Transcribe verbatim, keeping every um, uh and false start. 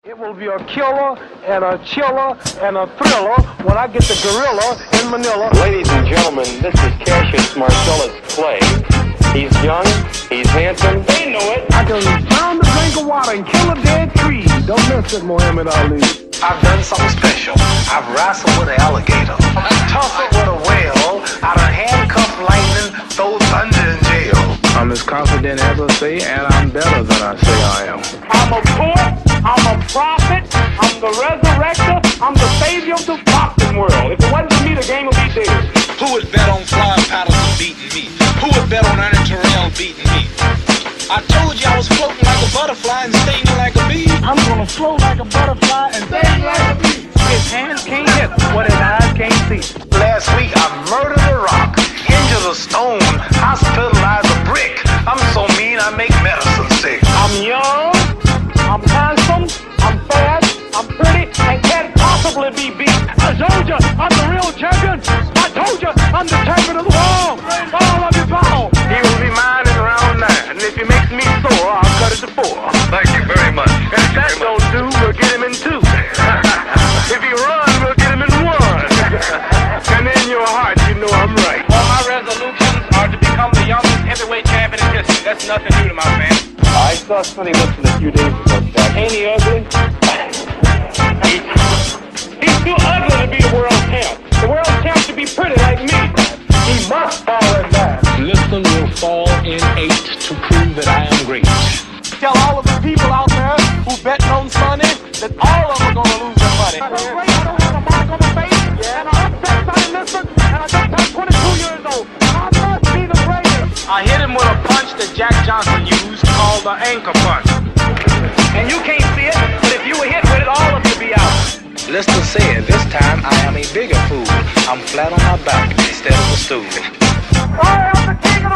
It will be a killer and a chiller and a thriller when I get the gorilla in Manila. Ladies and gentlemen, this is Cassius Marcellus Clay. He's young, he's handsome. They know it. I can drown the drink of water and kill a dead tree. Don't miss it, Muhammad Ali. I've done something special. I've wrestled with an alligator. I've tussled with a whale. I done handcuffed lightning, throw thunder in jail. I'm as confident as I say, and I'm better than I say I am. I'm a poet, I'm a prophet, I'm the resurrector, I'm the savior of the boxing world. If it wasn't for me, the game would be dead. Who would bet on flying Patterson beating me? Who would bet on Ernie Terrell beating me? I told you I was floating like a butterfly and stinging like a bee. I'm gonna float like a butterfly and sting like a bee. His hands can't hit what his eyes can't see. Last week I murdered a rock, injured a stone, hospitalized a brick. I'm so mean I make medicine sick. I'm young, I'm handsome, I'm fast, I'm pretty, and can't possibly be beat. I told you, I'm the real champion. I told you, I'm the champion of the world. All of you fall. He will be mine in round nine, and if he makes me sore, I'll cut it to four. Thank you very much. And if that don't do, we'll get him in two. If he runs, we'll get him in one. And in your heart, you know I'm right. Well, my resolutions are to become the youngest heavyweight champion in history. That's nothing new to my man. I saw Sonny Liston a few days ago, Jack. Ain't he ugly? He's too ugly to be the world champ. The world champ should be pretty like me. He must fall in that. Liston will fall in eight to prove that I am great. Tell all of the people out there who betting on Sonny that all of them are going to lose their money. I'm great. I don't have a mark on my face, and I upset Sonny Liston, and I just turned twenty-two years old. I must be the greatest. I hit him with a punch that Jack Johnson used called the anchor punch. And you can't see it, but if you were hit with it, all of you be out. Liston said, this time I am a bigger fool. I'm flat on my back instead of a stool. I am the king of